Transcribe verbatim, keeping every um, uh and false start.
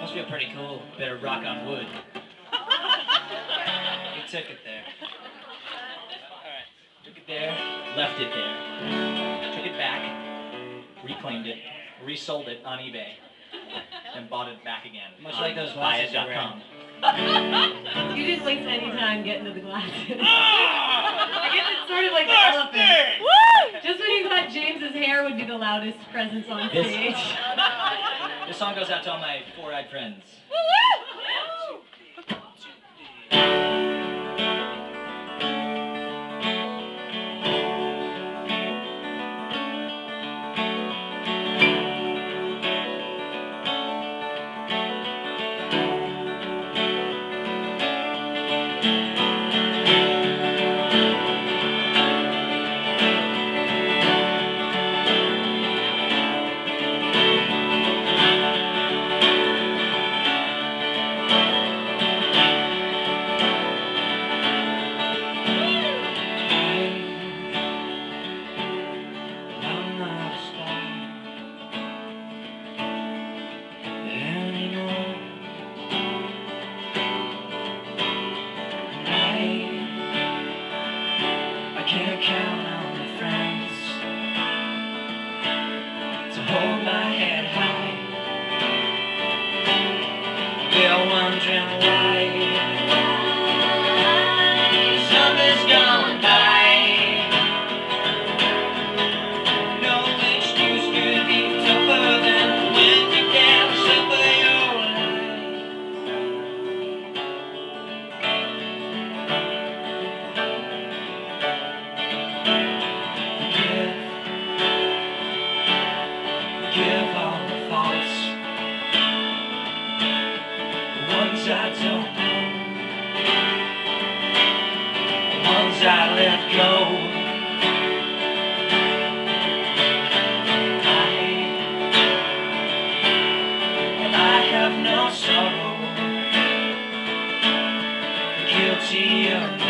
Must feel pretty cool. Bit of rock on wood. We took it there. Alright. Took it there, left it there. Took it back, reclaimed it, resold it on eBay, and bought it back again. Much like those glasses dot com. You didn't waste any time getting to the glasses. I guess it's sort of like the elephant. Woo! Just when you thought James's hair would be the loudest presence on stage. This, this song goes out to all my four-eyed friends. Can't count on my friends to hold my head high. They're wondering why summer's gone by. No excuse could be tougher than when you can't suffer your Give all the thoughts, the ones I don't know, the ones I let go. I, and I have no sorrow, guilty of